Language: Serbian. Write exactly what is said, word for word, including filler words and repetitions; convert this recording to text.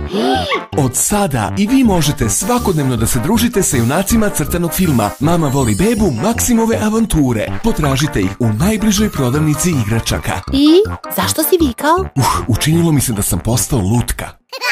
Od sada i vi možete svakodnevno da se družite sa junacima crtanog filma Mama voli bebu, Maksimove avanture. Potražite ih u najbližoj prodavnici igračaka. I? Zašto si vikao? Uh, učinilo mi se da sam postao lutka.